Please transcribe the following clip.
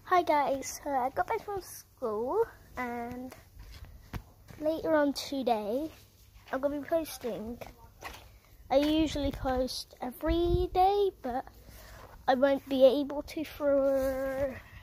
Hi guys, so I got back from school and later on today I'm going to be posting. I usually post every day, but I won't be able to for